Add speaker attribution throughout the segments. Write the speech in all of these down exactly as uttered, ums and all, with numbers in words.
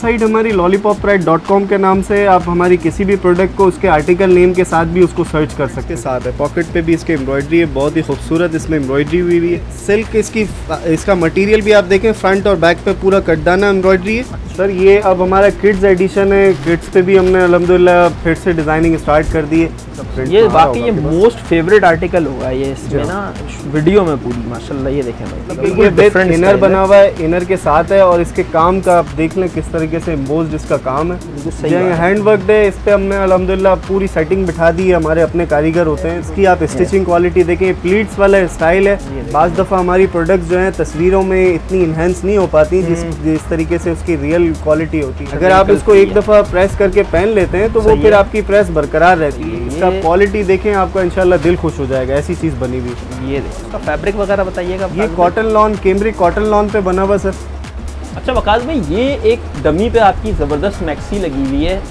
Speaker 1: Site हमारी lollipop pride dot com के नाम से आप हमारी किसी भी प्रोडक्ट को उसके आर्टिकल नेम के साथ भी उसको सर्च कर सकते हैं। साथ है पॉकेट पे भी इसके एम्ब्रॉयडरी है, बहुत ही खूबसूरत इसमें एम्ब्रॉयडरी हुई हुई है। सिल्क इसकी इसका मटेरियल भी आप देखें, फ्रंट और बैक पे पूरा कटदाना एम्ब्रॉयडरी है। सर ये अब हमारा किड्स एडिशन है, किड्स पे भी हमने अल्हम्दुलिल्लाह फिर से डिज़ाइनिंग स्टार्ट कर दी है।
Speaker 2: ये बाकी ये मोस्ट फेवरेट आर्टिकल होगा ये इसमें ना वीडियो में पूरी माशाल्लाह। ये देखें भाई,
Speaker 1: ये डिफरेंट इनर बना हुआ है, इनर के साथ है और इसके काम का आप देख लें किस तरीके से एम्बोज्ड इसका काम है। हैंड वर्क है, इस पे हमने अल्हम्दुलिल्लाह पूरी सेटिंग बिठा दी है, हमारे अपने कारीगर होते हैं। इसकी आप स्टिचिंग क्वालिटी देखें, प्लीट्स वाला स्टाइल है। बाज़ दफ़ा हमारी प्रोडक्ट्स जो हैं तस्वीरों में इतनी इन्हेंस नहीं हो पाती जिस जिस तरीके से उसकी रियल क्वालिटी होती है। अगर आप इसको एक दफ़ा प्रेस करके पहन लेते हैं तो वो फिर आपकी प्रेस बरकरार रहती है। इसका क्वालिटी देखें, आपका इंशाल्लाह दिल खुश हो जाएगा, ऐसी चीज़ बनी हुई।
Speaker 2: ये इसका फैब्रिक वगैरह बताइएगा।
Speaker 1: ये cotton lawn, cambric cotton lawn पे बना हुआ सर।
Speaker 2: अच्छा वकास भाई, ये एक डमी पे आपकी ज़बरदस्त मैक्सी लगी हुई है।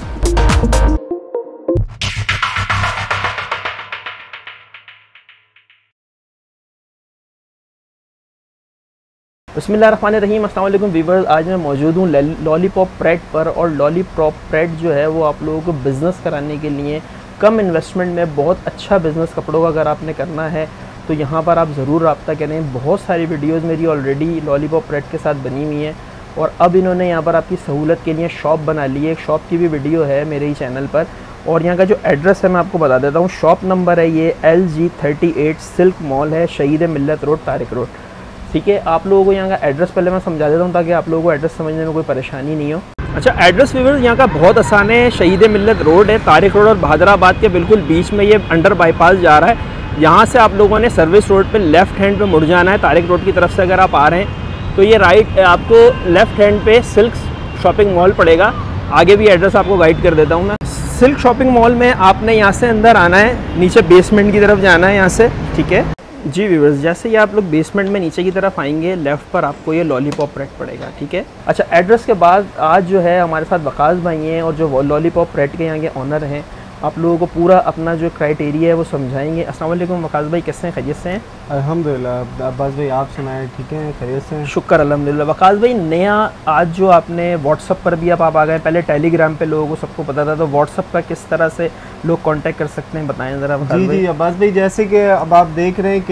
Speaker 2: बिस्मिल्लाहिर्रहमानिर्रहीम, अस्सलाम वालेकुम वीवर्स। आज मैं मौजूद हूँ लॉलीपॉप प्राइड पर, और लॉलीपॉप प्राइड जो है वो आप लोगों को बिज़नेस कराने के लिए कम इन्वेस्टमेंट में बहुत अच्छा बिज़नेस कपड़ों का अगर आपने करना है तो यहाँ पर आप ज़रूर रब्ता करें। बहुत सारी वीडियोस मेरी ऑलरेडी लॉलीपॉप प्राइड के साथ बनी हुई हैं, और अब इन्होंने यहाँ पर आपकी सहूलत के लिए शॉप बना ली है। एक शॉप की भी वीडियो है मेरे ही चैनल पर, और यहाँ का जो एड्रेस है मैं आपको बता देता हूँ। शॉप नंबर है ये L G thirty eight, silk mall है, शहीद मिल्लत रोड, तारिक रोड। ठीक है, आप लोगों को यहाँ का एड्रेस पहले मैं समझा देता हूँ ताकि आप लोगों को एड्रेस समझने में कोई परेशानी नहीं हो। अच्छा, एड्रेस व्यूअर्स यहाँ का बहुत आसान है। शहीद मिल्लत रोड है, तारिक रोड और बहादुराबाद के बिल्कुल बीच में ये अंडर बाईपास जा रहा है। यहाँ से आप लोगों ने सर्विस रोड पे लेफ़्ट हैंड पे मुड़ जाना है। तारिक रोड की तरफ से अगर आप आ रहे हैं तो ये राइट आपको लेफ़्ट हैंड पे सिल्क शॉपिंग मॉल पड़ेगा। आगे भी एड्रेस आपको गाइड कर देता हूँ मैं। सिल्क शॉपिंग मॉल में आपने यहाँ से अंदर आना है, नीचे बेसमेंट की तरफ जाना है यहाँ से। ठीक है जी व्यूअर्स, जैसे ही आप लोग बेसमेंट में नीचे की तरफ आएंगे लेफ़्ट पर आपको ये लॉलीपॉप प्राइड पड़ेगा। ठीक है, अच्छा एड्रेस के बाद आज जो है हमारे साथ वकास भाई हैं, और जो लॉलीपॉप प्राइड के यहाँ के ऑनर हैं, आप लोगों को पूरा अपना जो क्राइटेरिया है वो समझाएंगे। अस्सलाम वालेकुम वकास भाई, कैसे हैं? खैरियत से हैं?
Speaker 1: अल्हम्दुलिल्लाह। अब्बास भाई आप सुनाएं, ठीक है? खैरियत से हैं?
Speaker 2: शुक्र अल्हम्दुलिल्लाह। वकास भाई, नया आज जो आपने व्हाट्सअप पर भी आप, आप आ गए, पहले टेलीग्राम पे लोगों को सबको पता था, तो व्हाट्सअप का किस तरह से लोग कांटेक्ट कर सकते हैं बताएं ज़रा वकास भाई।
Speaker 1: जी जी अब्बास भाई, जैसे कि अब आप देख रहे हैं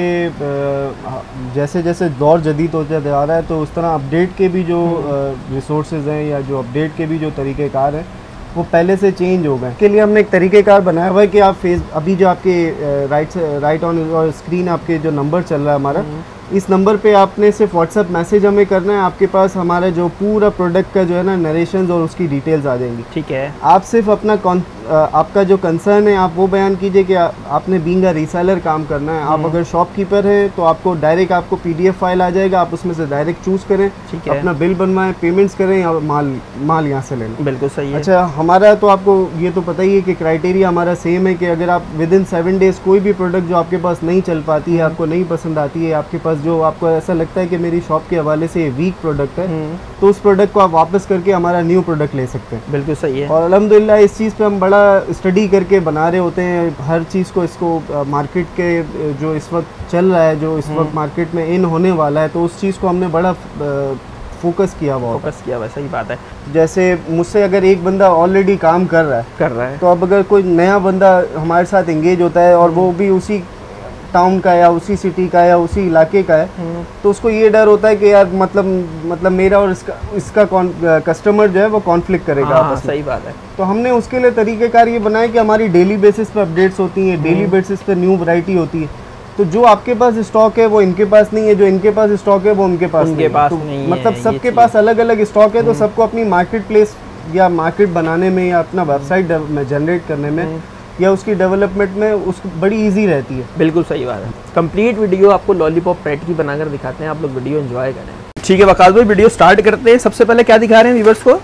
Speaker 1: कि जैसे जैसे दौर जदीद होता जा रहा है तो उस तरह अपडेट के भी जो रिसोर्सेज हैं या जो अपडेट के भी जो तरीक़ेकार हैं वो पहले से चेंज हो गए। के लिए हमने एक तरीक़ेकार बनाया हुआ है कि आप फेस अभी जो आपके राइट राइट ऑन स्क्रीन आपके जो नंबर चल रहा है हमारा, इस नंबर पे आपने सिर्फ व्हाट्सएप मैसेज हमें करना है। आपके पास हमारा जो पूरा प्रोडक्ट का जो है ना नरेशंस और उसकी डिटेल्स आ जाएंगी।
Speaker 2: ठीक है,
Speaker 1: आप सिर्फ अपना कौन आपका जो कंसर्न है आप वो बयान कीजिए कि आ, आपने बीइंग अ रीसेलर काम करना है। आप अगर शॉपकीपर हैं तो आपको डायरेक्ट आपको पीडीएफ फाइल आ जाएगा, आप उसमें से डायरेक्ट चूज़ करें, अपना बिल बनवाएं, पेमेंट्स करें और माल माल यहाँ से लें।
Speaker 2: बिल्कुल सही है।
Speaker 1: अच्छा, हमारा तो आपको ये तो पता ही है कि क्राइटेरिया हमारा सेम है कि अगर आप विद इन सेवन डेज़ कोई भी प्रोडक्ट जो आपके पास नहीं चल पाती है, आपको नहीं पसंद आती है, आपके पास जो आपको ऐसा लगता है कि मेरी शॉप के हवाले से ये वीक प्रोडक्ट है, तो उस प्रोडक्ट को आप वापस करके हमारा न्यू प्रोडक्ट ले सकते हैं।
Speaker 2: बिल्कुल सही है।
Speaker 1: और अल्हम्दुलिल्लाह इस चीज़ पे हम बड़ा स्टडी करके बना रहे होते हैं हर चीज़ को। इसको मार्केट के जो इस वक्त चल रहा है, जो इस वक्त मार्केट में इन होने वाला है, तो उस चीज़ को हमने बड़ा फोकस किया हुआ
Speaker 2: फोकस किया हुआ। सही बात है।
Speaker 1: जैसे मुझसे अगर एक बंदा ऑलरेडी काम कर रहा है
Speaker 2: कर रहा है
Speaker 1: तो अब अगर कोई नया बंदा हमारे साथ एंगेज होता है और वो भी उसी टाउन का या उसी सिटी का या उसी इलाके का है, तो उसको ये डर होता है कि यार मतलब मतलब मेरा और इसका इसका कस्टमर जो है वो कॉन्फ्लिक्ट करेगा।
Speaker 2: हाँ, सही बात है।
Speaker 1: तो हमने उसके लिए तरीक़ेकार ये बनाया कि हमारी डेली बेसिस पे अपडेट्स होती हैं, डेली बेसिस पे न्यू वैरायटी होती है। तो जो आपके पास स्टॉक है वो इनके पास नहीं है, जो इनके पास स्टॉक है वो उनके पास
Speaker 2: उनके
Speaker 1: नहीं
Speaker 2: पास
Speaker 1: तो
Speaker 2: नहीं है।
Speaker 1: मतलब सबके पास अलग अलग स्टॉक है, तो सबको अपनी मार्केट प्लेस या मार्केट बनाने में या अपना वेबसाइट में जनरेट करने में या उसकी डेवलपमेंट में उसको बड़ी इजी रहती है।
Speaker 2: बिल्कुल सही बात है। कंप्लीट वीडियो आपको लॉलीपॉप प्राइड की बनाकर दिखाते हैं, आप लोग वीडियो एंजॉय करें। ठीक है वकास भाई, वीडियो स्टार्ट करते हैं। सबसे पहले क्या दिखा रहे हैं व्यूअर्स को?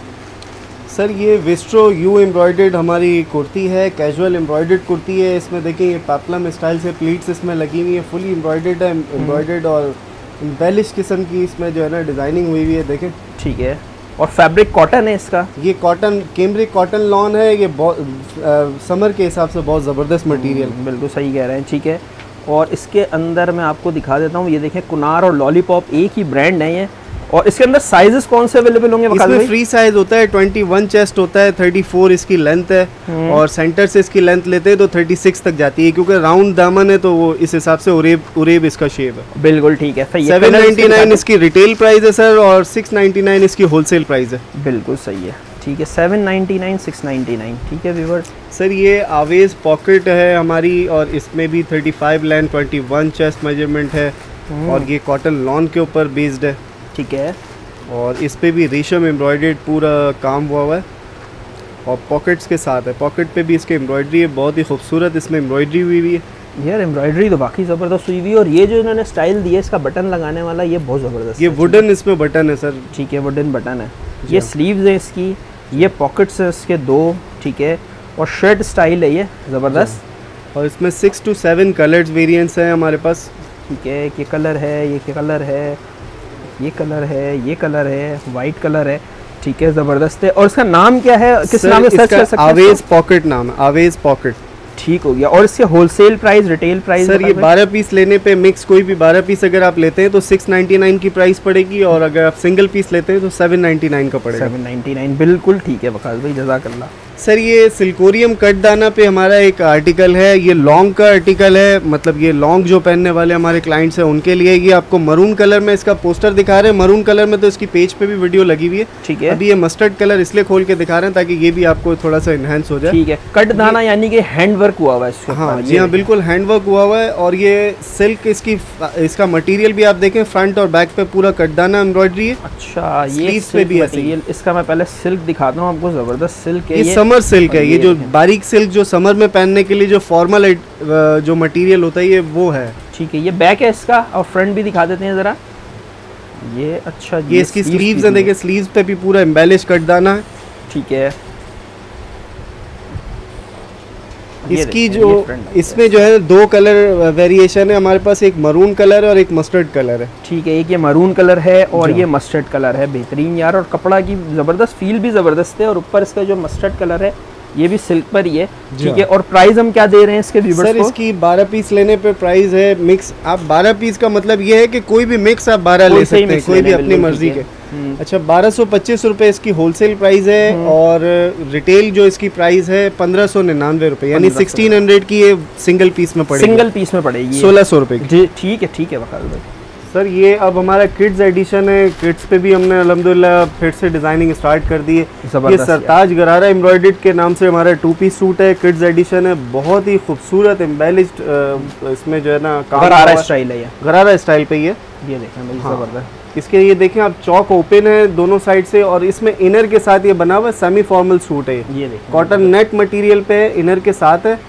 Speaker 1: सर ये विस्ट्रो यू एम्ब्रॉयडर्ड हमारी कुर्ती है, कैजुअल एम्ब्रॉयडर्ड कुर्ती है। इसमें देखिए ये पेप्लम स्टाइल से प्लीट्स इसमें लगी हुई है, फुली एम्ब्रॉयडर्ड है, एम्ब्रॉयडर्ड और बेलिश किस्म की इसमें जो है ना डिज़ाइनिंग हुई हुई है, देखें।
Speaker 2: ठीक है, और फैब्रिक कॉटन है इसका?
Speaker 1: ये कॉटन, कैमरिक कॉटन लॉन है। ये बहुत समर के हिसाब से बहुत ज़बरदस्त मटेरियल।
Speaker 2: बिल्कुल सही कह रहे हैं। ठीक है, और इसके अंदर मैं आपको दिखा देता हूँ, ये देखें कुनार और लॉलीपॉप एक ही ब्रांड है ये, और इसके अंदर साइजेस कौन से अवेलेबल होंगे?
Speaker 1: इसमें फ्री साइज होता है, इक्कीस चेस्ट होता है, चौंतीस इसकी लेंथ है और सेंटर से इसकी लेंथ लेते हैं तो छत्तीस तक जाती है, क्योंकि राउंड दामन है तो वो इस हिसाब से उरेब उरेब इसका शेप है।
Speaker 2: बिल्कुल ठीक है।
Speaker 1: सेवन नाइन्टी नाइन इसकी रिटेल प्राइस है सर और सिक्स नाइन्टी नाइन इसकी होलसेल प्राइस है।
Speaker 2: बिल्कुल सही है, ठीक है। Seven ninety nine, six ninety nine, ठीक है व्यूअर्स।
Speaker 1: सर ये आवेज पॉकेट है हमारी और इसमें भी पैंतीस लेंथ, इक्कीस चेस्ट मेजरमेंट है और ये कॉटन लॉन के ऊपर बेस्ड है,
Speaker 2: ठीक है।
Speaker 1: और इस पे भी रेशम एम्ब्रॉयडर्ड पूरा काम हुआ हुआ है और पॉकेट्स के साथ है। पॉकेट पे भी इसके एम्ब्रॉयडरी है, बहुत ही खूबसूरत इसमें एम्ब्रॉयडरी हुई हुई है।
Speaker 2: यार एम्ब्रॉयडरी तो बाकी ज़बरदस्त हुई हुई है और ये जो इन्होंने स्टाइल दिया इसका बटन लगाने वाला, ये बहुत ज़बरदस्त।
Speaker 1: ये वुडन इसमें बटन है सर,
Speaker 2: ठीक है, वुडन बटन है। ये स्लीव्स है इसकी, ये पॉकेट्स है इसके दो, ठीक है, और शर्ट स्टाइल है ये ज़बरदस्त।
Speaker 1: और इसमें six two seven colours variants हैं हमारे पास,
Speaker 2: ठीक है। ये कलर है, ये कलर है, ये कलर है, ये कलर है, वाइट कलर है, ठीक है, ज़बरदस्त है। और इसका नाम क्या है, किस नाम से सर्च कर सकते हैं?
Speaker 1: आवेज पॉकेट नाम है, आवेज पॉकेट,
Speaker 2: ठीक हो गया। और इसके wholesale price, retail price?
Speaker 1: Sir ये बारह पीस लेने पे मिक्स कोई भी बारह पीस अगर आप लेते हैं तो सिक्स नाइन्टी नाइन की प्राइस पड़ेगी और अगर आप सिंगल पीस लेते हैं तो सेवन नाइन्टी नाइन का पड़ेगा।
Speaker 2: सेवन नाइन्टी नाइन, बिल्कुल ठीक है वकास भाई, जज़ाकल्लाह।
Speaker 1: सर ये सिल्कोरियम कट दाना पे हमारा एक आर्टिकल है, ये लॉन्ग का आर्टिकल है, मतलब ये लॉन्ग जो पहनने वाले हमारे क्लाइंट्स हैं उनके लिए। ये आपको मरून कलर में इसका पोस्टर दिखा रहे हैं, मरून कलर में तो इसकी पेज पे भी वीडियो लगी हुई है,
Speaker 2: ठीक है।
Speaker 1: अभी ये मस्टर्ड कलर इसलिए खोल के दिखा रहे हैं ताकि ये भी आपको थोड़ा सा इनहेंस हो जाए,
Speaker 2: ठीक है। कट दाना यानी कि हैंड वर्क हुआ हुआ है।
Speaker 1: हाँ जी हाँ, बिल्कुल हैंड वर्क हुआ हुआ है। और ये सिल्क इसकी इसका मटेरियल भी आप देखें, फ्रंट और बैक पे पूरा कट दाना एम्ब्रॉयडरी है।
Speaker 2: अच्छा, ये
Speaker 1: पे भी
Speaker 2: मटेरियल इसका मैं पहले सिल्क दिखाता हूँ आपको, ज़बरदस्त सिल्क है।
Speaker 1: ये समर सिल्क है, ये जो बारीक सिल्क जो समर में पहनने के लिए जो फॉर्मल जो मटेरियल होता है ये वो है,
Speaker 2: ठीक है। ये बैक है इसका और फ्रंट भी दिखा देते हैं ज़रा। ये अच्छा,
Speaker 1: ये इसकी स्लीव्स है, देखिए स्लीव्स पे भी पूरा एम्बेलिश कट दाना है,
Speaker 2: ठीक है।
Speaker 1: इसकी जो इसमें जो है दो कलर वेरिएशन है हमारे पास, एक मरून कलर और एक मस्टर्ड कलर है,
Speaker 2: ठीक है। एक ये मरून कलर है और ये मस्टर्ड कलर है, बेहतरीन यार। और कपड़ा की ज़बरदस्त फील भी ज़बरदस्त है। और ऊपर इसका जो मस्टर्ड कलर है ये भी सिल्क पर ही है, ठीक है। और प्राइस हम क्या दे रहे हैं इसके व्यूअर्स
Speaker 1: सर
Speaker 2: को?
Speaker 1: इसकी बारह पीस लेने पे प्राइस है मिक्स, आप बारह पीस का मतलब ये है कि कोई भी मिक्स आप बारह ले सकते हैं, कोई भी अपनी मर्जी के। अच्छा, बारह सौ पच्चीस रुपये इसकी होलसेल प्राइस है और रिटेल जो इसकी प्राइस है पंद्रह सौ निन्यानवे रुपये, यानी सिक्सटीन हंड्रेड की ये सिंगल पीस में पड़ेगी।
Speaker 2: सिंगल पीस में पड़ेगी
Speaker 1: सोलह सौ रुपये की,
Speaker 2: ठीक है, ठीक है वकास भाई।
Speaker 1: सर ये अब हमारा किड्स एडिशन है, किड्स पे भी हमने अल्हम्दुलिल्लाह फिर से डिज़ाइनिंग स्टार्ट कर दी है। ये सरताज गरारा एम्ब्रॉयडर्ड के नाम से हमारा टू पीस सूट है, किड्स एडिशन है, बहुत ही खूबसूरत एम्बेलिश्ड, इसमें जो है ना
Speaker 2: गरारा स्टाइल है, ये
Speaker 1: गरारा स्टाइल पे ही है।
Speaker 2: ये देखें भाई,
Speaker 1: हाँ।
Speaker 2: ज़बरदस्त।
Speaker 1: इसके ये देखें आप, चौक ओपन है दोनों साइड से और इसमें इनर के साथ ये बना हुआ सेमी फॉर्मल सूट है,
Speaker 2: ये देखें
Speaker 1: कॉटन नेट मटेरियल पे इनर के साथ है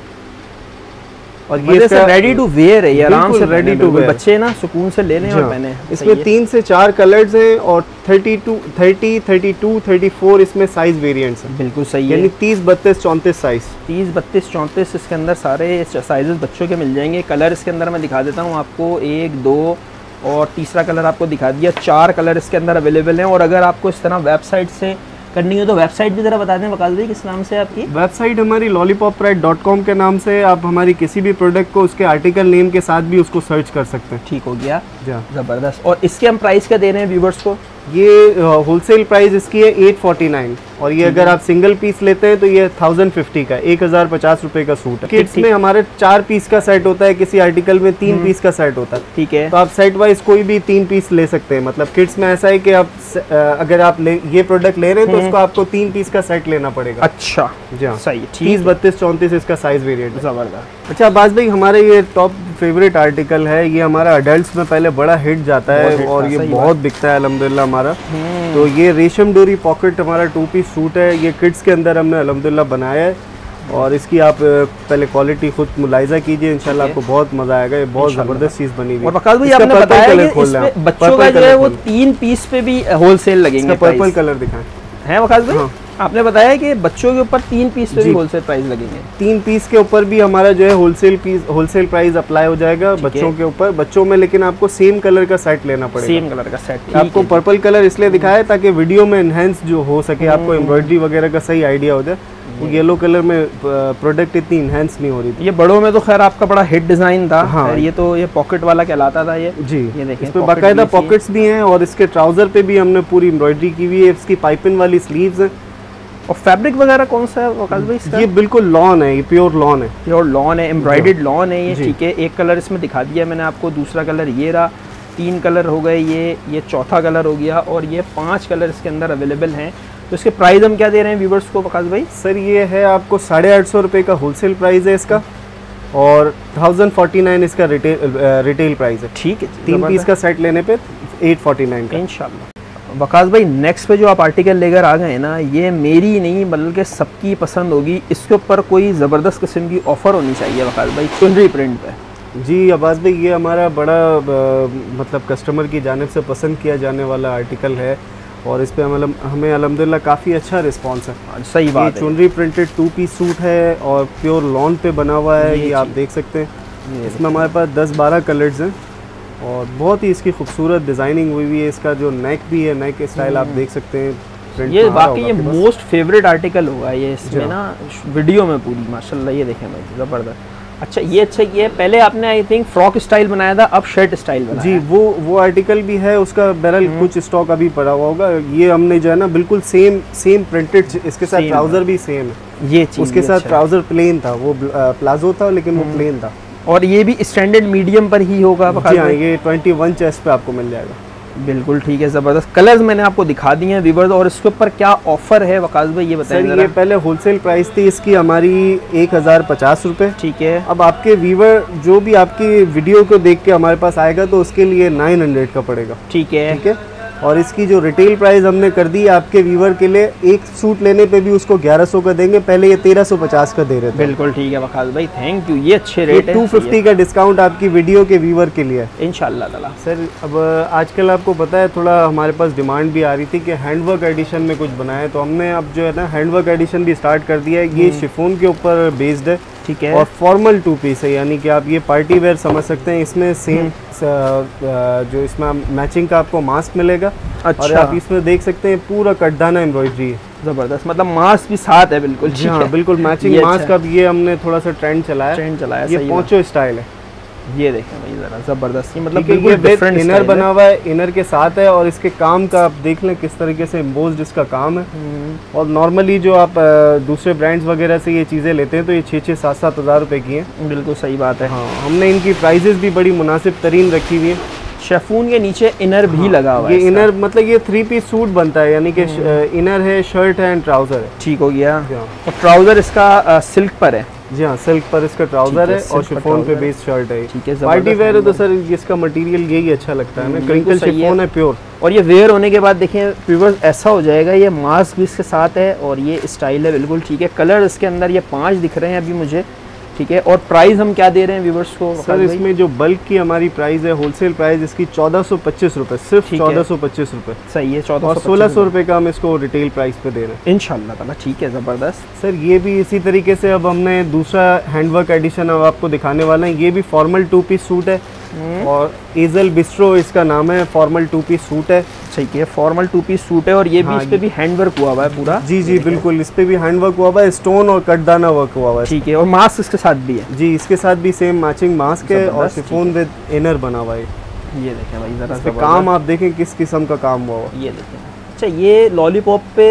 Speaker 1: और ये
Speaker 2: रेडी टू वेयर है, ये आराम से
Speaker 1: रेडी टू वेयर,
Speaker 2: बच्चे ना सुकून से लेने और पहने।
Speaker 1: इसमें तीन से चार कलर्स हैं और thirty two thirty thirty two thirty four इसमें साइज वेरिएंट्स हैं,
Speaker 2: बिल्कुल सही है।
Speaker 1: यानी तीस बत्तीस चौंतीस साइज,
Speaker 2: तीस बत्तीस चौंतीस इसके अंदर सारे साइजेस बच्चों के मिल जाएंगे। कलर इसके अंदर मैं दिखा देता हूँ आपको, एक दो और तीसरा कलर आपको दिखा दिया, चार कलर इसके अंदर अवेलेबल हैं। और अगर आपको इस तरह वेबसाइट से करनी हो तो वेबसाइट भी ज़रा बता दें वकास भाई, किस नाम से आपकी?
Speaker 1: वेबसाइट हमारी लॉलीपॉप प्राइड डॉट कॉम के नाम से, आप हमारी किसी भी प्रोडक्ट को उसके आर्टिकल नेम के साथ भी उसको सर्च कर सकते हैं।
Speaker 2: ठीक हो गया,
Speaker 1: ज़बरदस्त।
Speaker 2: और इसके हम प्राइस क्या दे रहे हैं व्यूवर्स को?
Speaker 1: ये होलसेल प्राइस इसकी है एट फोर्टी नाइन और ये अगर आप सिंगल पीस लेते हैं तो ये थाउजेंड फिफ्टी का, एक हज़ार पचास रुपये का सूट है। किड्स में हमारे चार पीस का सेट होता है, किसी आर्टिकल में तीन पीस का सेट होता है,
Speaker 2: ठीक है।
Speaker 1: तो आप सेट वाइज कोई भी तीन पीस ले सकते हैं। मतलब किड्स में ऐसा है कि आप अगर आप ले, ये प्रोडक्ट ले रहे हैं तो उसको आपको तीन पीस का सेट लेना पड़ेगा।
Speaker 2: अच्छा
Speaker 1: जी हाँ,
Speaker 2: सही है,
Speaker 1: तीस बत्तीस चौंतीस इसका साइज वेरिएंट।
Speaker 2: ज़बरदस्त।
Speaker 1: अच्छा अब्बास भाई, हमारे ये टॉप फेवरेट आर्टिकल है, ये हमारा अडल्ट्स में पहले बड़ा हिट जाता है और ये बहुत बिकता है अल्हम्दुलिल्लाह हमारा। तो ये रेशम डोरी पॉकेट हमारा टू पीस सूट है, ये किड्स के अंदर हमने अल्हम्दुलिल्लाह बनाया है और इसकी आप पहले क्वालिटी खुद मुलाहिजा कीजिए, इंशाल्लाह आपको बहुत मज़ा आएगा। ये बहुत ज़बरदस्त चीज़ बनी हुई है।
Speaker 2: और वकास भाई आपने बताया कि इसमें बच्चों का जो है वो तीन पीस पे भी होलसेल लगेंगे।
Speaker 1: पर्पल कलर दिखाएं
Speaker 2: हैं वकास भाई? हाँ। आपने बताया कि बच्चों के ऊपर तीन पीस पे भी होलसेल प्राइस लगेंगे।
Speaker 1: तीन पीस के ऊपर भी हमारा जो है wholesale piece wholesale price apply हो जाएगा बच्चों के ऊपर। बच्चों में लेकिन आपको सेम कलर का सेट लेना पड़ेगा।
Speaker 2: सेम कलर का सेट।
Speaker 1: आपको पर्पल कलर इसलिए दिखाया ताकि वीडियो में एनहेंस जो हो सके, आपको एम्ब्रॉयडरी वगैरह का सही आइडिया हो जाए। वो येलो कलर में प्रोडक्ट इतनी इनहेंस नहीं हो रही थी।
Speaker 2: ये बड़ों में तो खैर आपका बड़ा हिट डिज़ाइन था।
Speaker 1: हाँ।
Speaker 2: ये तो ये पॉकेट वाला कहलाता था ये।
Speaker 1: जी,
Speaker 2: ये देखें,
Speaker 1: इस पे बाकायदा पॉकेट्स भी हैं और इसके ट्राउज़र पे भी हमने पूरी एम्ब्रॉयडरी की हुई है। इसकी पाइपिंग वाली स्लीव्स हैं।
Speaker 2: और फैब्रिक वगैरह कौन सा है वकास भाई इसका?
Speaker 1: ये बिल्कुल लॉन है, ये प्योर लॉन है।
Speaker 2: प्योर लॉन है, एम्ब्रॉयडर्ड लॉन है ये,
Speaker 1: जी।
Speaker 2: ठीक है। एक कलर इसमें दिखा दिया मैंने आपको, दूसरा कलर ये रहा, तीन कलर हो गए ये, ये चौथा कलर हो गया और ये पांच कलर इसके अंदर अवेलेबल हैं। तो इसके प्राइस हम क्या दे रहे हैं व्यूवर्स को वकास भाई?
Speaker 1: सर ये है आपको साढ़े आठ सौ रुपये का होलसेल प्राइस है इसका और थाउजेंड फोर्टी नाइन इसका रिटेल रिटेल प्राइस है।
Speaker 2: ठीक है,
Speaker 1: तीन पीस का सेट लेने पे एट फोर्टी नाइन का
Speaker 2: इंशाल्लाह। वकास भाई नेक्स्ट पे जो आप आर्टिकल लेकर आ गए ना, ये मेरी नहीं बल्कि सबकी पसंद होगी। इसके ऊपर कोई ज़बरदस्त किस्म की ऑफ़र होनी चाहिए वकास भाई, चुनरी प्रिंट पे।
Speaker 1: जी अब्बास भाई, ये हमारा बड़ा आ, मतलब कस्टमर की जानिब से पसंद किया जाने वाला आर्टिकल है और इस पे मतलब हमें अल्हम्दुलिल्लाह काफ़ी अच्छा रिस्पांस है।
Speaker 2: सही बात
Speaker 1: है। चुनरी प्रिंटेड टू पीस सूट है और प्योर लॉन पे बना हुआ है, ये, ये आप देख सकते हैं। इसमें हमारे पास दस बारह कलर्स हैं और बहुत ही इसकी खूबसूरत डिज़ाइनिंग हुई हुई है। इसका जो नेक भी है, नेक स्टाइल आप देख सकते हैं।
Speaker 2: ये बाकी ये मोस्ट फेवरेट आर्टिकल होगा ये इसमें ना वीडियो में पूरी माशाल्लाह। ये देखें भाई ज़बरदस्त। अच्छा ये अच्छा ये पहले आपने आई थिंक फ्रॉक स्टाइल बनाया था, अब शर्ट स्टाइल बनाया।
Speaker 1: जी वो वो आर्टिकल भी है, उसका बहरहाल कुछ स्टॉक अभी पड़ा हुआ होगा। ये हमने जो है ना बिल्कुल सेम सेम प्रिंटेड, इसके साथ ट्राउज़र भी सेम है।
Speaker 2: ये चीज़
Speaker 1: उसके साथ ट्राउज़र प्लेन था, वो प्लाजो था लेकिन वो प्लेन था।
Speaker 2: और ये भी स्टैंडर्ड मीडियम पर ही होगा?
Speaker 1: जी हाँ, ये ट्वेंटी वन चेस्ट पे आपको मिल जाएगा।
Speaker 2: बिल्कुल ठीक है, ज़बरदस्त। कलर्स मैंने आपको दिखा दिए हैं व्यूअर्स। और इसके ऊपर क्या ऑफर है वकास भाई ये बताइए?
Speaker 1: सर ये पहले होलसेल प्राइस थी इसकी हमारी एक हज़ार पचास रुपये।
Speaker 2: ठीक है।
Speaker 1: अब आपके व्यूवर जो भी आपकी वीडियो को देख के हमारे पास आएगा तो उसके लिए नाइन हंड्रेड का पड़ेगा।
Speaker 2: ठीक है,
Speaker 1: ठीक है। और इसकी जो रिटेल प्राइस हमने कर दी आपके व्यूवर के लिए, एक सूट लेने पे भी उसको ग्यारह सौ का देंगे, पहले ये तेरह सौ पचास का दे रहे थे।
Speaker 2: बिल्कुल ठीक है वकास भाई, थैंक यू। ये अच्छे रेट है।
Speaker 1: टू फिफ्टी का डिस्काउंट आपकी वीडियो के व्यूवर के लिए
Speaker 2: इंशाल्लाह ताला।
Speaker 1: सर अब आजकल आपको पता है थोड़ा हमारे पास डिमांड भी आ रही थी कि हैंडवर्क एडिशन में कुछ बनाए, तो हमने अब जो है ना हैंडवर्क एडिशन भी स्टार्ट कर दिया है। ये शिफॉन के ऊपर बेस्ड है।
Speaker 2: ठीक है।
Speaker 1: और फॉर्मल टू पीस है, यानी कि आप ये पार्टी वेयर समझ सकते हैं। इसमें सेम जो इसमें मैचिंग का आपको मास्क मिलेगा।
Speaker 2: अच्छा।
Speaker 1: और आप इसमें देख सकते हैं पूरा कटदाना एम्ब्रॉयडरी है।
Speaker 2: जबरदस्त, मतलब मास्क भी साथ है बिल्कुल।
Speaker 1: जी हाँ बिल्कुल मैचिंग मास्क। अब ये हमने थोड़ा सा ट्रेंड चलाया
Speaker 2: ट्रेंड चलाया
Speaker 1: ये पोंचो स्टाइल है।
Speaker 2: ये देखें भाई जरा ज़बरदस्त, ये मतलब
Speaker 1: बिल्कुल डिफरेंट इनर बना हुआ है, इनर के साथ है। और इसके काम का आप देख लें किस तरीके से एम्बोस्ड इसका काम है। और नॉर्मली जो आप दूसरे ब्रांड्स वगैरह से ये चीज़ें लेते हैं तो ये छः छः सात सात हज़ार रुपये की हैं।
Speaker 2: बिल्कुल सही बात है।
Speaker 1: हाँ हमने इनकी प्राइजेस भी बड़ी मुनासिब तरीन रखी हुई है।
Speaker 2: शेफून के नीचे इनर भी लगा हुआ है।
Speaker 1: ये इनर मतलब ये थ्री पीस सूट बनता है, यानी कि इनर है, शर्ट है एंड ट्राउज़र है।
Speaker 2: ठीक हो गया। और ट्राउज़र इसका सिल्क पर है।
Speaker 1: जी हाँ सिल्क पर इसका ट्राउज़र है और शिफॉन पे बेस शर्ट है।
Speaker 2: ठीक है।
Speaker 1: पार्टी वेयर है तो सर इसका मटेरियल यही अच्छा लगता है ना, क्रिंकल शिफॉन है प्योर।
Speaker 2: और ये वेयर होने के बाद देखें व्यूअर्स ऐसा हो जाएगा, ये मास्क भी इसके साथ है और ये स्टाइल है बिल्कुल। ठीक है। कलर इसके अंदर ये पांच दिख रहे हैं अभी मुझे। ठीक है। और प्राइस हम क्या दे रहे हैं व्यूअर्स को?
Speaker 1: सर इसमें जो बल्क की हमारी प्राइस है, होलसेल प्राइस इसकी चौदह सौ पच्चीस रुपये, सिर्फ चौदह सौ पच्चीस रुपये।
Speaker 2: सही है। चौदह
Speaker 1: और सोलह सौ रुपये का हम इसको रिटेल प्राइस पे दे रहे हैं
Speaker 2: इंशाल्लाह ताला। ठीक है ज़बरदस्त।
Speaker 1: सर ये भी इसी तरीके से अब हमने दूसरा हैंडवर्क एडिशन अब आपको दिखाने वाला है। ये भी फॉर्मल टू पीस सूट है और एजल बिस्ट्रो इसका नाम है। फॉर्मल टू पीस सूट है।
Speaker 2: ठीक है। फॉर्मल टू पीस सूट है और ये भी इस पे भी हैंडवर्क हुआ हुआ है पूरा।
Speaker 1: जी जी बिल्कुल, इस पे भी हैंडवर्क हुआ हुआ है, स्टोन और कटदाना वर्क हुआ हुआ है।
Speaker 2: ठीक है। और मास्क इसके साथ भी है।
Speaker 1: जी इसके साथ भी सेम मैचिंग मास्क है और शिफॉन विद इनर बना हुआ है।
Speaker 2: ये देखें भाई जरा
Speaker 1: पे काम आप देखें किस किस्म का काम हुआ हुआ।
Speaker 2: ये देखें। अच्छा ये लॉलीपॉप पे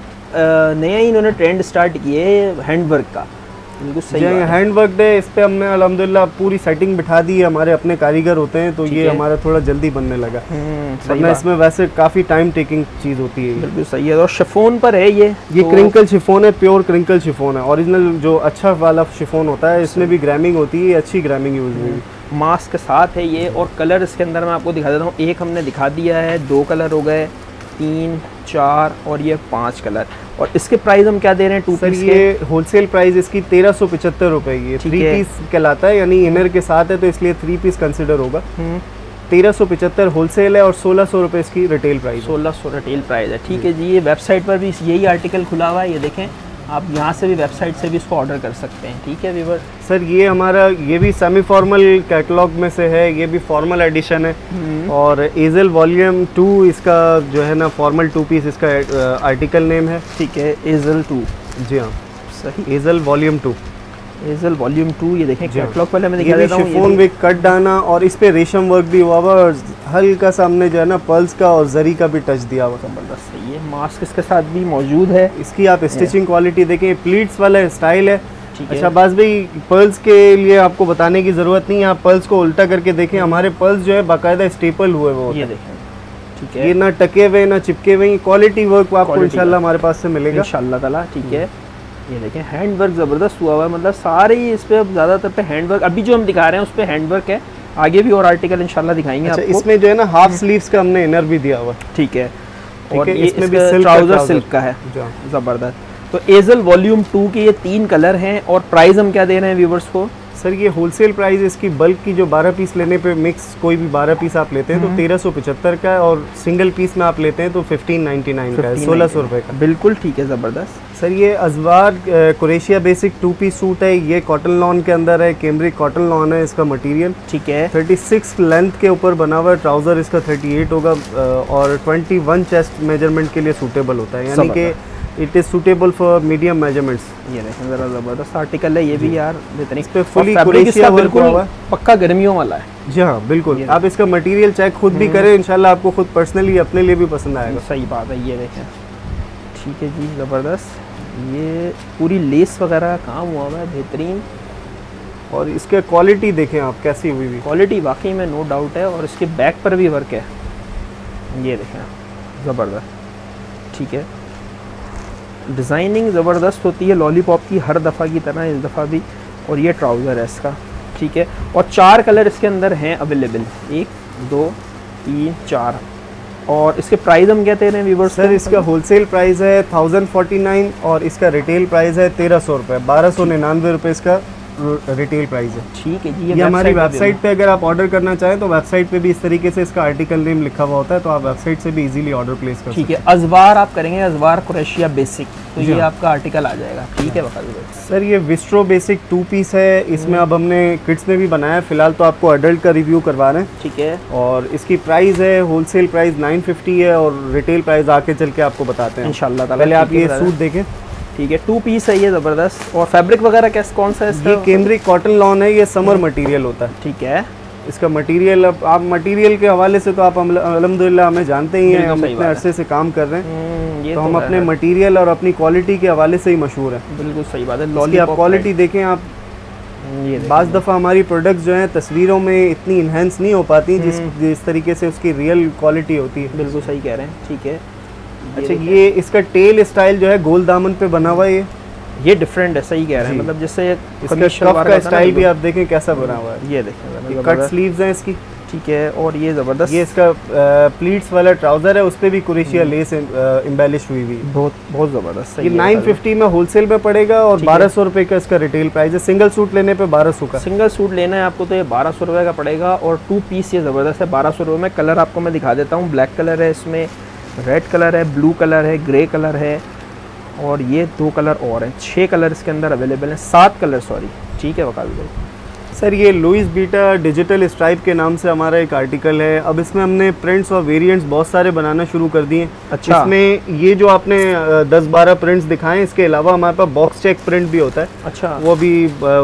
Speaker 2: नया ही इन्होंने ट्रेंड स्टार्ट किया है हैंडवर्क का। बिल्कुल सही है।
Speaker 1: हैंडवर्क डे इस पे हमने अल्हम्दुलिल्लाह पूरी सेटिंग बिठा दी है। हमारे अपने कारीगर होते हैं तो ये हमारा थोड़ा जल्दी बनने लगा। वरना इसमें वैसे काफ़ी टाइम टेकिंग चीज़ होती है।
Speaker 2: बिल्कुल सही है। और शिफॉन पर है ये
Speaker 1: ये क्रिंकल शिफॉन है, प्योर क्रिंकल शिफॉन है। ओरिजिनल जो अच्छा वाला शिफॉन होता है, इसमें भी ग्रामिंग होती है, अच्छी ग्रामिंग यूज हुई है।
Speaker 2: मास्क के साथ है ये। और कलर इसके अंदर मैं आपको दिखा देता हूँ। एक हमने दिखा दिया है, दो कलर हो गए, तीन चार और ये पांच कलर। और इसके प्राइस हम क्या दे रहे हैं टू पीस?
Speaker 1: ये होलसेल प्राइस इसकी तेरह सौ पचहत्तर रुपये की है। थ्री पीस कहलाता है, यानी इनर के साथ है तो इसलिए थ्री पीस कंसिडर होगा। तेरह सौ पचहत्तर होलसेल है और सोलह सौ रुपये इसकी रिटेल प्राइस।
Speaker 2: सोलह सौ रिटेल प्राइस है। ठीक है जी। ये वेबसाइट पर भी यही आर्टिकल खुला हुआ है, ये देखें आप यहाँ से भी वेबसाइट से भी इसको ऑर्डर कर सकते हैं। ठीक है व्यूअर।
Speaker 1: सर ये हमारा ये भी सेमी फॉर्मल कैटलॉग में से है, ये भी फॉर्मल एडिशन है। और एजल वॉल्यूम टू इसका जो है ना फॉर्मल टू पीस इसका आर्टिकल नेम है।
Speaker 2: ठीक है। एजल टू।
Speaker 1: जी हाँ
Speaker 2: सही।
Speaker 1: एजल वॉल्यूम टू,
Speaker 2: एजल वॉल्यूम टू, ये देखें कैटलॉग पहले मैं दिखा देता हूँ।
Speaker 1: शिफॉन विद कट डाना और इस पे रेशम वर्क भी हुआ हुआ और हल्का सा हमने जो है ना पर्ल्स का और जरी का भी टच दिया हुआ।
Speaker 2: जबरदस्त सही है। मास्क इसके साथ भी मौजूद है।
Speaker 1: इसकी आप स्टिचिंग क्वालिटी देखें, प्लीट्स वाला स्टाइल है।
Speaker 2: अच्छा
Speaker 1: बास भाई, पर्ल्स के लिए आपको बताने की जरूरत नहीं है, आप पर्ल्स को उल्टा करके देखें, हमारे पर्ल्स जो है बाकायदा स्टेपल हुए वो,
Speaker 2: ये देखें, ठीक है,
Speaker 1: ये ना टके हुए ना चिपके हुए, क्वालिटी वर्क आपको इंशाल्लाह हमारे पास से मिलेगा
Speaker 2: इंशाल्लाह ताला। ठीक है, ये देखें हैंड वर्क ज़बरदस्त हुआ हुआ है, मतलब सारे इस पे ज़्यादातर पे हैंड वर्क, अभी जो हम दिखा रहे हैं उस पे हैंड वर्क है, आगे भी और आर्टिकल इंशाल्लाह दिखाएंगे
Speaker 1: अच्छा,
Speaker 2: आपको।
Speaker 1: इसमें जो है ना हाफ स्लीव्स का हमने इनर भी दिया हुआ।
Speaker 2: ठीक है, और
Speaker 1: है,
Speaker 2: ये
Speaker 1: इसमें
Speaker 2: इसका
Speaker 1: भी सिल्क
Speaker 2: ट्राउजर सिल्क का है, ज़बरदस्त। तो एजल वॉल्यूम टू के ये तीन कलर हैं और प्राइस हम क्या दे रहे हैं व्यूवर्स को?
Speaker 1: सर ये होलसेल प्राइस इसकी बल्क की जो बारह पीस लेने पे, मिक्स कोई भी बारह पीस आप लेते हैं तो तेरह सौ पचहत्तर का है, और सिंगल पीस में आप लेते हैं तो फिफ्टीन नाइन्टी नाइन का है, सोलह सौ रुपये का।
Speaker 2: बिल्कुल ठीक है, ज़बरदस्त।
Speaker 1: सर ये अजवार कुरेशिया बेसिक टू पीस सूट है, ये कॉटन लॉन के अंदर है, कैमरिक कॉटन लॉन है इसका मटेरियल।
Speaker 2: ठीक है,
Speaker 1: छत्तीस लेंथ के ऊपर बना हुआ है, ट्राउज़र इसका अड़तीस होगा और इक्कीस चेस्ट मेजरमेंट के लिए सूटेबल होता है, यानी कि it is suitable for medium measurements.
Speaker 2: ये देखें ज़रा ज़बरदस्त आर्टिकल है ये भी यार, बेहतरीन।
Speaker 1: पे फुली कुरेशिया
Speaker 2: बिल्कुल पक्का गर्मियों वाला है।
Speaker 1: जी हाँ बिल्कुल, आप इसका मटेरियल चेक खुद भी करें, इंशाल्लाह आपको खुद पर्सनली अपने लिए भी पसंद आएगा।
Speaker 2: सही बात है, ये देखें, ठीक है जी, ज़बरदस्त। ये पूरी लेस वगैरह का काम हुआ हुआ है, बेहतरीन,
Speaker 1: और इसके क्वालिटी देखें आप कैसी हुई हुई,
Speaker 2: क्वालिटी वाकई में नो डाउट है, और इसके बैक पर भी वर्क है, ये देखें ज़बरदस्त। ठीक है, डिज़ाइनिंग ज़बरदस्त होती है लॉलीपॉप की, हर दफ़ा की तरह इस दफ़ा भी। और ये ट्राउज़र है इसका, ठीक है, और चार कलर इसके अंदर हैं अवेलेबल, एक दो तीन चार। और इसके प्राइस हम क्या दे रहे हैं व्यूअर्स?
Speaker 1: सर इसका होलसेल प्राइस है थाउजेंड फोर्टी नाइन और इसका रिटेल प्राइस है तेरह सौ रुपये, बारह सौ निन्यानवे रुपये इसका रिटेल प्राइस है।
Speaker 2: ठीक है जी,
Speaker 1: ये हमारी वेबसाइट पे अगर आप ऑर्डर करना चाहें तो वेबसाइट पे भी इस तरीके से इसका आर्टिकल नेम लिखा हुआ होता है, तो आप वेबसाइट से भी इजीली ऑर्डर प्लेस कर सकते हैं।
Speaker 2: ठीक है, अजवार आप करेंगे, अजवार कुरैशिया बेसिक, तो ये आपका आर्टिकल आ जाएगा। ठीक है बता
Speaker 1: सर, ये विस्ट्रो बेसिक टू पीस है, इसमें अब हमने किड्स में भी बनाया है, फिलहाल तो आपको अडल्ट का रिव्यू करवा रहे हैं।
Speaker 2: ठीक है,
Speaker 1: और इसकी प्राइस है होलसेल प्राइस नाइन फिफ्टी है और रिटेल प्राइस आके चल के आपको बताते हैं
Speaker 2: इंशाल्लाह ताला।
Speaker 1: पहले आप ये सूट देखें।
Speaker 2: ठीक है, टू पीस है ये ज़बरदस्त। और फैब्रिक वगैरह कैसे, कौन सा है इसका?
Speaker 1: ये कैमरिक कॉटन लॉन है, ये समर मटेरियल होता है।
Speaker 2: ठीक है,
Speaker 1: इसका मटेरियल, अब आप मटेरियल के हवाले से तो आप अल्हम्दुलिल्लाह हमें जानते ही हैं, हम इतने अरसे से काम कर रहे हैं, तो, तो हम अपने मटेरियल और अपनी क्वालिटी के हवाले से ही मशहूर है।
Speaker 2: बिल्कुल सही बात है।
Speaker 1: लॉलीपॉप आप क्वालिटी देखें आप, ये बाज़ दफ़ा हमारी प्रोडक्ट्स जो हैं तस्वीरों में इतनी इन्हेंस नहीं हो पाती जिस जिस तरीके से उसकी रियल क्वालिटी होती है।
Speaker 2: बिल्कुल सही कह रहे हैं। ठीक है,
Speaker 1: अच्छा, ये इसका टेल स्टाइल जो है गोल दामन पे बना हुआ है, ये
Speaker 2: ये डिफरेंट है, सही कह रहे हैं, मतलब जैसे
Speaker 1: इसका कफ का स्टाइल भी आप देखें कैसा बना हुआ है।
Speaker 2: ये देखें,
Speaker 1: कट स्लीव्स हैं इसकी।
Speaker 2: ठीक है, और ये ज़बरदस्त,
Speaker 1: ये इसका प्लीट्स वाला ट्राउज़र है, उस पर भी कुरेशिया लेस एम्बेलिश हुई हुई, बहुत
Speaker 2: बहुत ज़बरदस्त।
Speaker 1: ये नाइन फिफ्टी में होलसेल में पड़ेगा और बारह सौ रुपये का इसका रिटेल प्राइस है। सिंगल सूट लेने पे बारह सौ का,
Speaker 2: सिंगल सूट लेना है आपको तो ये बारह सौ रुपये का पड़ेगा, और टू पीस ये ज़बरदस्त है बारह सौ रुपये में। कलर आपको मैं दिखा देता हूँ, ब्लैक कलर है इसमें, रेड कलर है, ब्लू कलर है, ग्रे कलर है, और ये दो कलर और हैं, छः कलर इसके अंदर अवेलेबल हैं, सात कलर सॉरी। ठीक है वकाल भाई।
Speaker 1: सर ये लुइस बीटा डिजिटल स्ट्राइप के नाम से हमारा एक आर्टिकल है, अब इसमें हमने प्रिंट्स और वेरिएंट्स बहुत सारे बनाना शुरू कर दिए।
Speaker 2: अच्छा,
Speaker 1: इसमें ये जो आपने दस बारह प्रिंट्स दिखाए, इसके अलावा हमारे पास बॉक्स चेक प्रिंट भी होता है।
Speaker 2: अच्छा,
Speaker 1: वो भी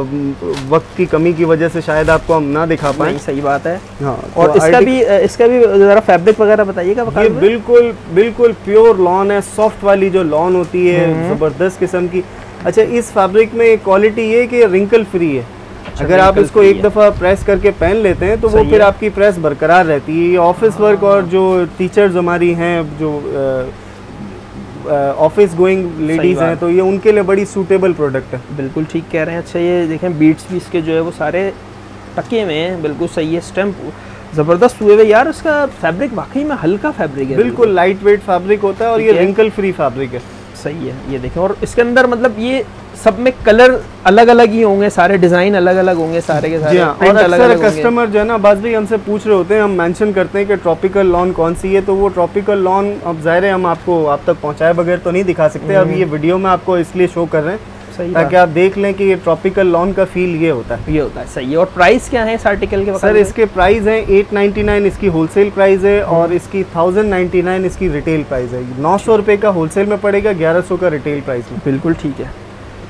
Speaker 1: वक्त की कमी की वजह से शायद आपको हम ना दिखा पाए।
Speaker 2: सही बात है।
Speaker 1: हाँ,
Speaker 2: और
Speaker 1: तो
Speaker 2: इसका भी इसका भी ज़रा फैब्रिक वगैरह बताइएगा।
Speaker 1: ये बिल्कुल बिल्कुल प्योर लॉन है, सॉफ्ट वाली जो लॉन होती है, ज़बरदस्त किस्म की। अच्छा, इस फैब्रिक में क्वालिटी ये कि रिंकल फ्री है। अच्छा, अगर आप इसको एक दफ़ा प्रेस करके पहन लेते हैं तो वो फिर आपकी प्रेस बरकरार रहती है। ऑफिस वर्क और जो टीचर्स हमारी हैं, जो ऑफिस गोइंग लेडीज़ हैं, तो ये उनके लिए बड़ी सूटेबल प्रोडक्ट है।
Speaker 2: बिल्कुल ठीक कह रहे हैं। अच्छा, ये देखें बीट्स भी इसके जो है वो सारे टके में हैं, बिल्कुल सही है, स्टैम्प ज़बरदस्त हुए हुए यार। इसका फैब्रिक वाकई में हल्का फैब्रिक है,
Speaker 1: बिल्कुल लाइट वेट फैब्रिक होता है, और ये रिंकल फ्री फैब्रिक है।
Speaker 2: सही है, ये देखें, और इसके अंदर मतलब ये सब में कलर अलग अलग ही होंगे, सारे डिज़ाइन अलग अलग होंगे, सारे के सारे।
Speaker 1: और अक्सर कस्टमर जो है ना बाज भाई हमसे पूछ रहे होते हैं, हम मेंशन करते हैं कि ट्रॉपिकल लॉन कौन सी है, तो वो ट्रॉपिकल लॉन अब ज़ाहिर है हम आपको आप तक पहुंचाए बगैर तो नहीं दिखा सकते। अब ये वीडियो में आपको इसलिए शो कर रहे हैं ताकि आप देख लें कि ये ट्रॉपिकल लॉन का फील ये होता है, ये होता है।
Speaker 2: सही है। और प्राइस क्या है इस आर्टिकल के?
Speaker 1: सर इसके प्राइस हैं एट नाइन्टी नाइन इसकी होलसेल प्राइस है, और इसकी थाउजेंड नाइन्टी नाइन इसकी रिटेल प्राइस है। नौ सौ रुपये का होलसेल में पड़ेगा, ग्यारह सौ का रिटेल प्राइस में।
Speaker 2: बिल्कुल ठीक है।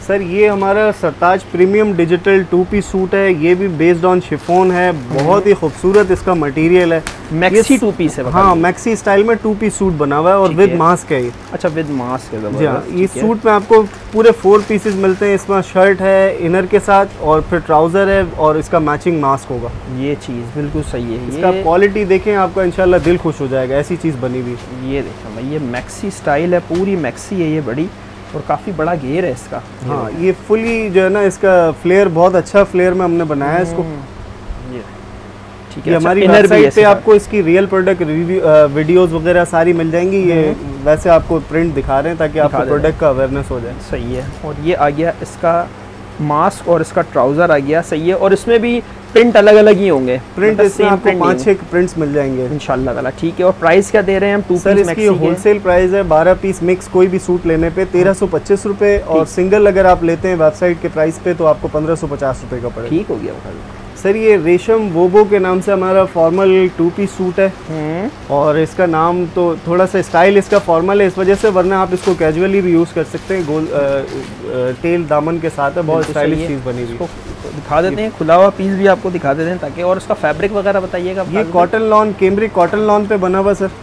Speaker 1: सर ये हमारा Sartaj premium digital two piece suit है, ये भी बेस्ड ऑन शिफॉन है, बहुत ही खूबसूरत इसका मटेरियल है।
Speaker 2: मैक्सी टू पीस है?
Speaker 1: हाँ, मैक्सी स्टाइल में टू पीस सूट बना हुआ है और विद मास्क है ये।
Speaker 2: अच्छा, विद मास्क है।
Speaker 1: जी हाँ, इस सूट में आपको पूरे फोर पीसेस मिलते हैं। इसमें शर्ट है इनर के साथ और फिर ट्राउज़र है और इसका मैचिंग मास्क होगा।
Speaker 2: ये चीज़ बिल्कुल सही है।
Speaker 1: इसका क्वालिटी देखें, आपका इंशाल्लाह दिल खुश हो जाएगा, ऐसी चीज़ बनी हुई।
Speaker 2: ये देखें भाई, ये मैक्सी स्टाइल है, पूरी मैक्सी है ये बड़ी, और काफ़ी बड़ा घेर है इसका।
Speaker 1: हाँ, ये फुली जो है ना, इसका फ्लेयर बहुत अच्छा फ्लेयर में हमने बनाया है इसको।
Speaker 2: ये ठीक
Speaker 1: है।
Speaker 2: ये
Speaker 1: हमारी वेबसाइट पे आपको इसकी रियल प्रोडक्ट रिव्यू वीडियोस वगैरह सारी मिल जाएंगी। ये वैसे आपको प्रिंट दिखा रहे हैं ताकि आपको प्रोडक्ट का अवेयरनेस हो जाए।
Speaker 2: सही है। और ये आ गया इसका मास्क और इसका ट्राउज़र आ गया। सही है। और इसमें भी प्रिंट अलग अलग ही होंगे?
Speaker 1: प्रिंट इसमें आपको पाँच छः प्रिंट्स मिल जाएंगे
Speaker 2: इंशाल्लाह ताला। ठीक है। और प्राइस क्या दे रहे हैं हम? टू
Speaker 1: सर
Speaker 2: पीस
Speaker 1: इसकी होलसेल प्राइस है बारह पीस मिक्स कोई भी सूट लेने पे तेरह सौ पच्चीस रुपये, और सिंगल अगर आप लेते हैं वेबसाइट के प्राइस पे तो आपको पंद्रह सौ पचास रुपये का पड़ेगा।
Speaker 2: ठीक हो गया।
Speaker 1: सर ये रेशम वोबो के नाम से हमारा फॉर्मल टू पीस सूट है, और इसका नाम तो थोड़ा सा स्टाइल इसका फॉर्मल है इस वजह से, वरना आप इसको कैजुअली भी यूज़ कर सकते हैं। गोल आ, आ, टेल दामन के साथ है, बहुत स्टाइलिश चीज़ बनी हुई।
Speaker 2: दिखा देते हैं, खुला हुआ पीस भी आपको दिखा देते हैं ताकि। और इसका फैब्रिक वगैरह बताइएगा।
Speaker 1: ये cotton lawn, cambric cotton lawn पे बना हुआ सर।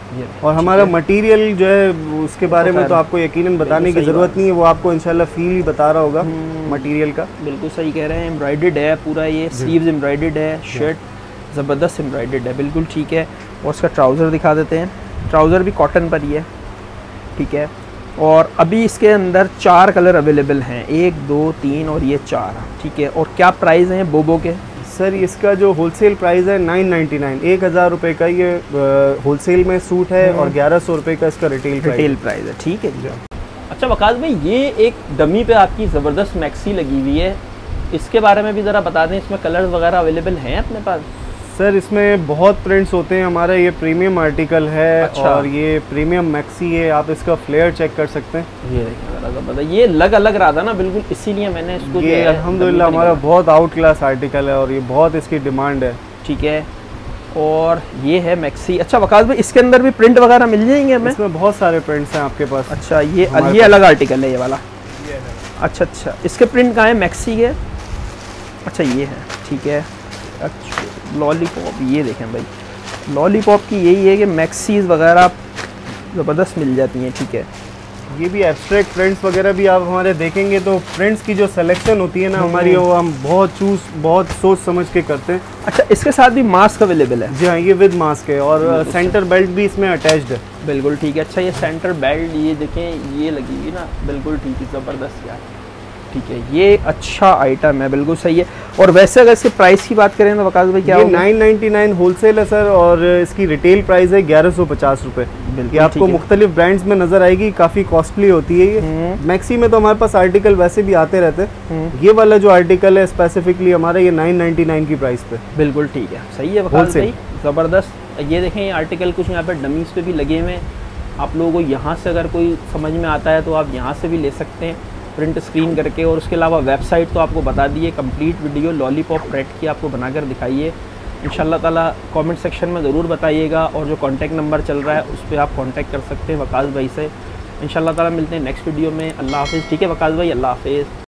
Speaker 1: और हमारा मटेरियल जो है उसके बारे में तो आपको यकीनन बताने की ज़रूरत नहीं है, वो आपको इंशाल्लाह फील ही बता रहा होगा मटेरियल का।
Speaker 2: बिल्कुल सही कह रहे हैं। एम्ब्रॉयडर्ड है पूरा, ये स्लीव्स एम्ब्रॉयडर्ड है, शर्ट ज़बरदस्त एम्ब्रॉयडर्ड है, बिल्कुल ठीक है। और उसका ट्राउज़र दिखा देते हैं। ट्राउज़र भी कॉटन पर ही है, ठीक है। और अभी इसके अंदर चार कलर अवेलेबल हैं, एक दो तीन और ये चार, ठीक है। और क्या प्राइस हैं बोबो के?
Speaker 1: सर इसका जो होलसेल प्राइस है नाइन नाइन्टी नाइन, एक हज़ार रुपये का ये होलसेल में सूट है, और ग्यारह सौ रुपये का इसका रिटेल
Speaker 2: रिटेल प्राइस है, ठीक है। अच्छा वकास भाई, ये एक डमी पे आपकी ज़बरदस्त मैक्सी लगी हुई है, इसके बारे में भी ज़रा बता दें। इसमें कलर्स वगैरह अवेलेबल हैं अपने पास?
Speaker 1: सर इसमें बहुत प्रिंट्स होते हैं। हमारा ये प्रीमियम आर्टिकल है। अच्छा। और ये प्रीमियम मैक्सी है, आप इसका फ्लेयर चेक कर सकते हैं।
Speaker 2: ये देखिए, ये लग अलग रहा था ना बिल्कुल, इसीलिए मैंने इसको
Speaker 1: ये अल्हम्दुलिल्लाह हमारा बहुत आउट क्लास आर्टिकल है और ये बहुत इसकी डिमांड है,
Speaker 2: ठीक है। और ये है मैक्सी। अच्छा वकास भाई, इसके अंदर भी प्रिंट वगैरह मिल जाएंगे हमें?
Speaker 1: इसमें बहुत सारे प्रिंट्स हैं आपके पास।
Speaker 2: अच्छा, ये ये अलग आर्टिकल है ये वाला? ये है। अच्छा अच्छा, इसके प्रिंट कहाँ है मैक्सी के? अच्छा ये है, ठीक है। अच्छा लॉलीपॉप, ये देखें भाई, लॉलीपॉप की यही है कि मैक्सीज वगैरह ज़बरदस्त मिल जाती हैं, ठीक है।
Speaker 1: ये भी एब्स्ट्रैक्ट प्रिंट्स वगैरह भी आप हमारे देखेंगे तो प्रिंट्स की जो सिलेक्शन होती है ना हमारी, वो हम बहुत चूज बहुत सोच समझ के करते हैं।
Speaker 2: अच्छा, इसके साथ भी मास्क अवेलेबल है?
Speaker 1: जी हाँ, ये विद मास्क है और सेंटर बेल्ट भी इसमें अटैच्ड है।
Speaker 2: बिल्कुल ठीक है। अच्छा, ये सेंटर बेल्ट ये देखें, ये लगी हुई ना, बिल्कुल ठीक है, ज़बरदस्त यार, ठीक है। ये अच्छा आइटम है, बिल्कुल सही है। और वैसे अगर इसके प्राइस की बात करें तो वकास भाई क्या?
Speaker 1: ये नाइन नाइन्टी नाइन होलसेल है सर, और इसकी रिटेल प्राइस है ग्यारह सौ पचास रुपये। ये आपको मुख्तलिफ ब्रांड्स में नजर आएगी, काफ़ी कॉस्टली होती है ये। मैक्सी में तो हमारे पास आर्टिकल वैसे भी आते रहते हैं, ये वाला जो आर्टिकल है स्पेसिफिकली हमारा ये नाइन नाइन्टी नाइन की प्राइस पे।
Speaker 2: बिल्कुल ठीक है, सही है वकास भाई, ज़बरदस्त। ये देखें, ये आर्टिकल कुछ यहाँ पर डमीज़ पे भी लगे हुए हैं। आप लोगों को यहाँ से अगर कोई समझ में आता है तो आप यहाँ से भी ले सकते हैं प्रिंट स्क्रीन करके। और उसके अलावा वेबसाइट तो आपको बता दिए, कंप्लीट वीडियो लॉलीपॉप प्रेट की आपको बनाकर दिखाइए। इंशाल्लाह ताला कमेंट सेक्शन में ज़रूर बताइएगा, और जो कॉन्टैक्ट नंबर चल रहा है उस पर आप कॉन्टैक्ट कर सकते हैं वकास भाई से। इंशाल्लाह ताला मिलते हैं नेक्स्ट वीडियो में। अल्लाह हाफिज़। ठीक है वकास भाई, अल्लाह हाफिज़।